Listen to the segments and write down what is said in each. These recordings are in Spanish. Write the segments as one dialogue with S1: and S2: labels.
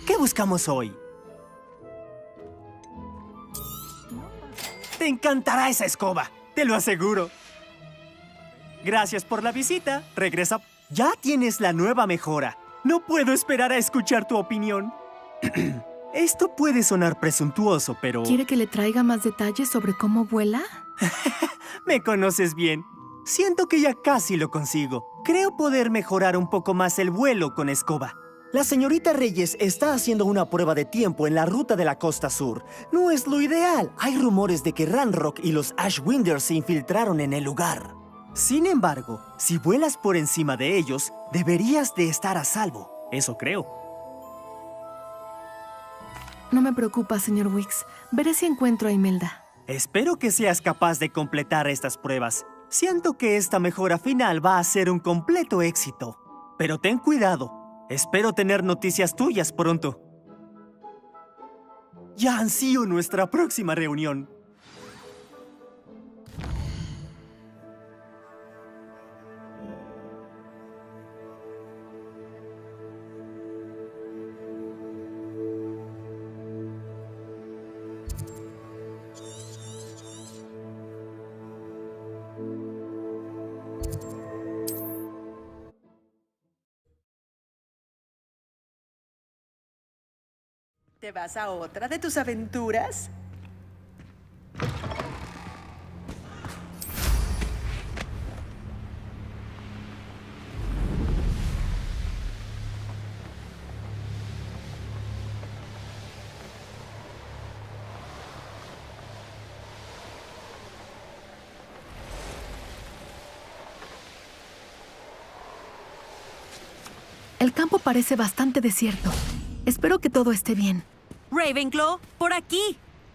S1: ¿Qué buscamos hoy? Te encantará esa escoba, te lo aseguro. Gracias por la visita. Regresa. Ya tienes la nueva mejora. No puedo esperar a escuchar tu opinión. Esto puede sonar presuntuoso, pero...
S2: ¿Quiere que le traiga más detalles sobre cómo vuela?
S1: Me conoces bien. Siento que ya casi lo consigo. Creo poder mejorar un poco más el vuelo con escoba. La señorita Reyes está haciendo una prueba de tiempo en la ruta de la costa sur. No es lo ideal. Hay rumores de que Ranrock y los Ashwinders se infiltraron en el lugar. Sin embargo, si vuelas por encima de ellos, deberías de estar a salvo. Eso creo.
S2: No me preocupa, señor Wicks. Veré si encuentro a Imelda.
S1: Espero que seas capaz de completar estas pruebas. Siento que esta mejora final va a ser un completo éxito. Pero ten cuidado. Espero tener noticias tuyas pronto. Ya ansío nuestra próxima reunión.
S3: ¿Te vas a otra de tus aventuras?
S2: El campo parece bastante desierto. Espero que todo esté bien.
S4: Ravenclaw, por aquí.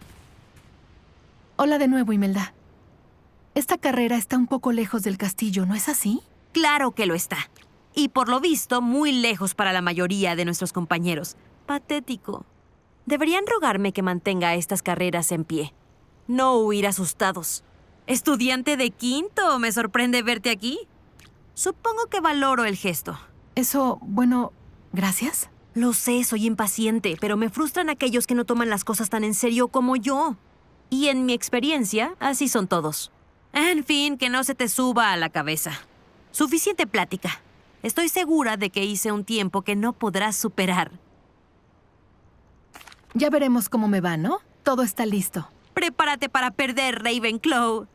S2: Hola de nuevo, Imelda. Esta carrera está un poco lejos del castillo, ¿no es así?
S4: Claro que lo está. Y por lo visto, muy lejos para la mayoría de nuestros compañeros. Patético. Deberían rogarme que mantenga estas carreras en pie. No huir asustados. Estudiante de quinto, me sorprende verte aquí. Supongo que valoro el gesto.
S2: Eso, bueno, gracias.
S4: Lo sé, soy impaciente, pero me frustran aquellos que no toman las cosas tan en serio como yo. Y en mi experiencia, así son todos. En fin, que no se te suba a la cabeza. Suficiente plática. Estoy segura de que hice un tiempo que no podrás superar.
S2: Ya veremos cómo me va, ¿no? Todo está listo.
S4: Prepárate para perder, Ravenclaw.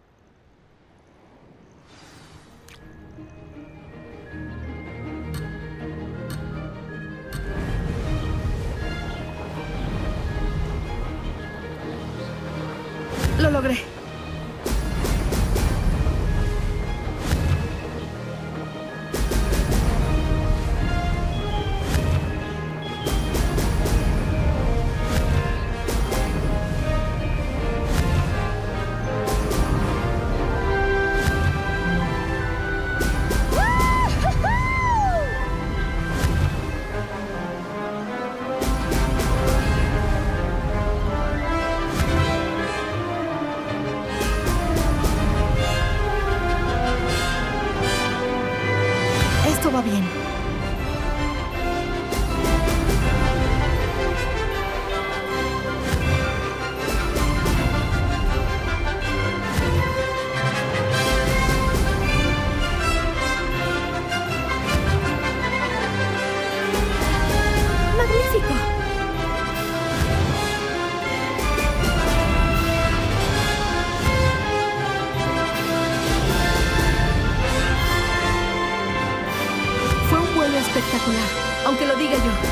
S2: Lo logré. Esto va bien.
S4: ¡Magnífico!
S2: Fue un vuelo espectacular, aunque lo diga yo.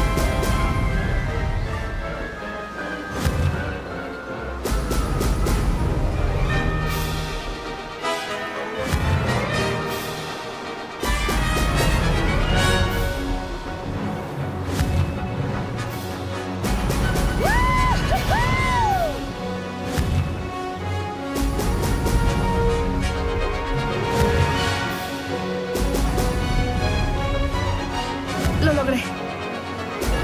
S2: Lo logré.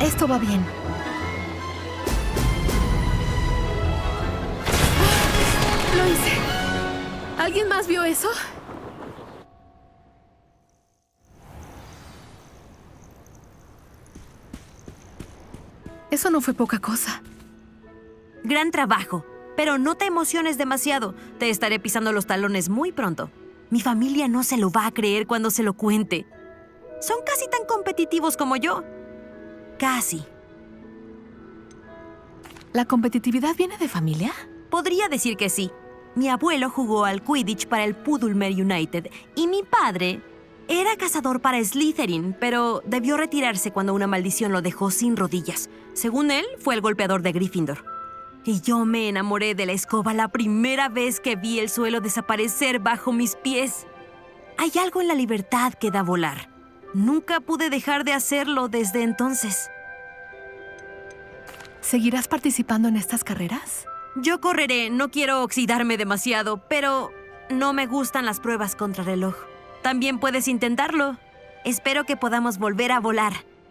S2: Esto va bien. Lo hice. ¿Alguien más vio eso? Eso no fue poca cosa.
S4: Gran trabajo, pero no te emociones demasiado. Te estaré pisando los talones muy pronto. Mi familia no se lo va a creer cuando se lo cuente. Son casi tan competitivos como yo. Casi.
S2: ¿La competitividad viene de familia?
S4: Podría decir que sí. Mi abuelo jugó al Quidditch para el Puddlemere United y mi padre era cazador para Slytherin, pero debió retirarse cuando una maldición lo dejó sin rodillas. Según él, fue el golpeador de Gryffindor. Y yo me enamoré de la escoba la primera vez que vi el suelo desaparecer bajo mis pies. Hay algo en la libertad que da volar. Nunca pude dejar de hacerlo desde entonces.
S2: ¿Seguirás participando en estas carreras?
S4: Yo correré, no quiero oxidarme demasiado, pero no me gustan las pruebas contrarreloj. También puedes intentarlo. Espero que podamos volver a volar.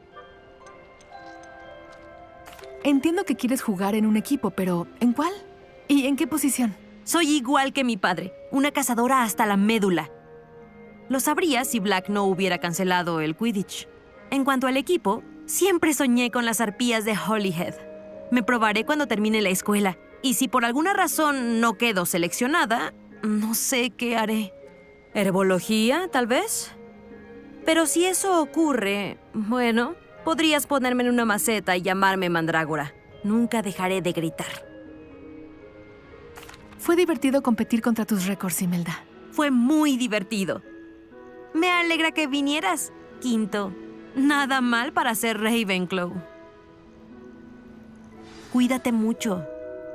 S2: Entiendo que quieres jugar en un equipo, pero ¿en cuál? ¿Y en qué posición?
S4: Soy igual que mi padre, una cazadora hasta la médula. Lo sabría si Black no hubiera cancelado el Quidditch. En cuanto al equipo, siempre soñé con las arpías de Holyhead. Me probaré cuando termine la escuela. Y si por alguna razón no quedo seleccionada, no sé qué haré. ¿Herbología, tal vez? Pero si eso ocurre, bueno, podrías ponerme en una maceta y llamarme Mandrágora. Nunca dejaré de gritar.
S2: Fue divertido competir contra tus récords, Imelda.
S4: Fue muy divertido. Me alegra que vinieras, Quinto. Nada mal para ser Ravenclaw. Cuídate mucho.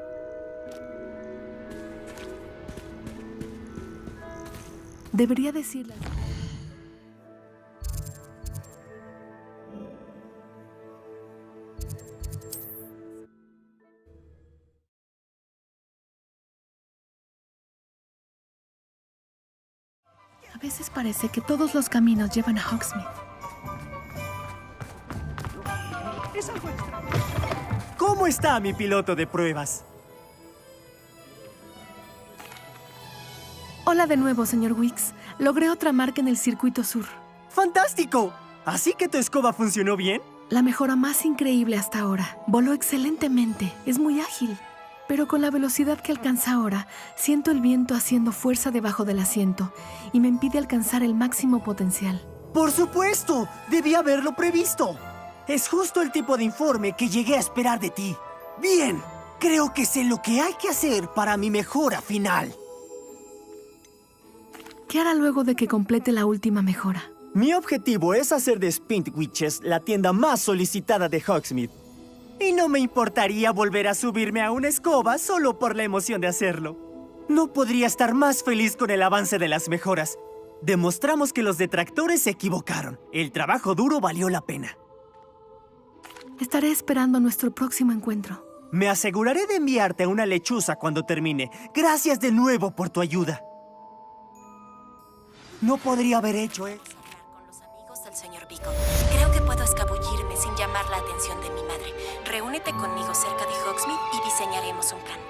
S2: Debería decirle. A veces parece que todos los caminos llevan a Hogsmeade.
S1: ¿Cómo está mi piloto de pruebas?
S2: Hola de nuevo, señor Weeks. Logré otra marca en el circuito sur.
S1: ¡Fantástico! ¿Así que tu escoba funcionó bien?
S2: La mejora más increíble hasta ahora. Voló excelentemente. Es muy ágil. Pero con la velocidad que alcanza ahora, siento el viento haciendo fuerza debajo del asiento y me impide alcanzar el máximo potencial.
S1: ¡Por supuesto! Debí haberlo previsto. Es justo el tipo de informe que llegué a esperar de ti. Bien, creo que sé lo que hay que hacer para mi mejora final.
S2: ¿Qué hará luego de que complete la última mejora?
S1: Mi objetivo es hacer de Spintwitches la tienda más solicitada de Hogsmeade. Y no me importaría volver a subirme a una escoba solo por la emoción de hacerlo. No podría estar más feliz con el avance de las mejoras. Demostramos que los detractores se equivocaron. El trabajo duro valió la pena.
S2: Estaré esperando nuestro próximo encuentro.
S1: Me aseguraré de enviarte a una lechuza cuando termine. Gracias de nuevo por tu ayuda. No podría haber hecho eso.
S5: Con los amigos del señor Vico. Creo que puedo escabullirme sin llamar la atención de mi madre. Reúnete conmigo cerca de Hogsmeade y diseñaremos un plan.